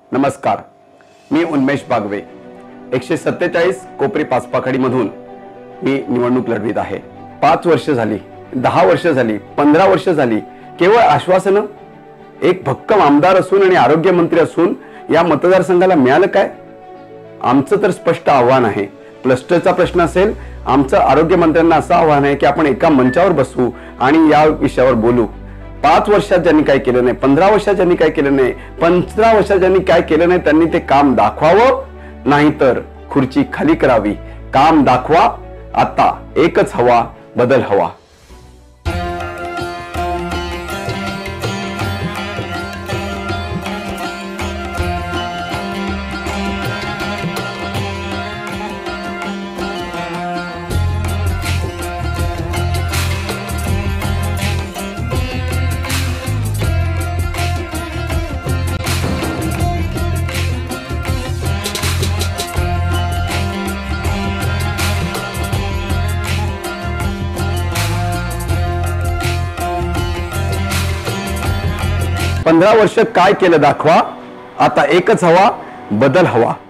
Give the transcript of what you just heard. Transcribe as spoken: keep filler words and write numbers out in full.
नमस्कार, मी उन्मेष बागवे. एकशे सत्तेचाळीस कोपरी पाचपाखडी मधून मी निवडणूक लढवित आहे. पाच वर्ष झाली, दहा वर्ष झाली, पंधरा वर्ष झाली, केवळ आश्वासनं. एक भक्कम आमदार असून आणि आरोग्य मंत्री असून या मतदारसंघाला मिळालं काय? आमचं तर स्पष्ट आव्हान आहे. क्लस्टरचा प्रश्न असेल, आमचं आरोग्य मंत्र्यांना असं आव्हान आहे की आपण एका मंचावर बसू आणि या विषयावर बोलू. पाच वर्षात ज्यांनी काय केलं नाही, पंधरा वर्षात ज्यांनी काय केलं नाही, पंधरा वर्षात ज्यांनी काय केलं नाही त्यांनी ते काम दाखवावं, नाहीतर खुर्ची खाली करावी. काम दाखवा. आता एकच हवा, बदल हवा. पंधरा वर्ष काय केलं दाखवा. आता एकच हवा, बदल हवा.